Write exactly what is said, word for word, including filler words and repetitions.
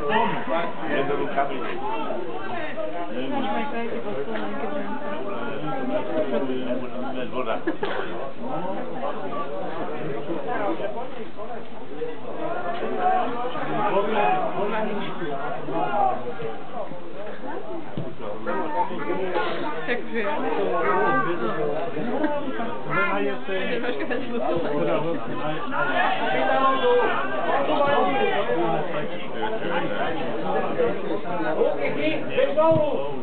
Prendo un cambio. Mas mai cai de você lá em quebrança. Jak wie? Masz chyba z Okay, okay,